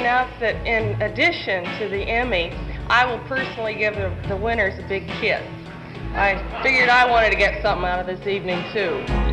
announce that in addition to the Emmy, I will personally give the winners a big kiss. I figured I wanted to get something out of this evening, too.